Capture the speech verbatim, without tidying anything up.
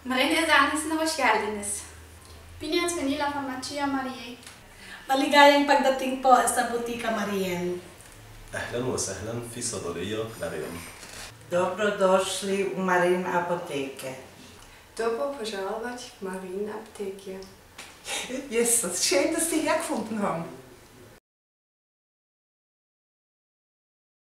Marina Danis na Rosgaldenes. Pinyas Manila Farmacia Marie. Maligayang pagdating po sa Butika Marien. أهلا وسهلا في صيدلية مريم. Dobrodošli u Marin apoteke. Dobro požalovat v Marin Apteke. Jesus, schön, dass Sie hergefunden haben.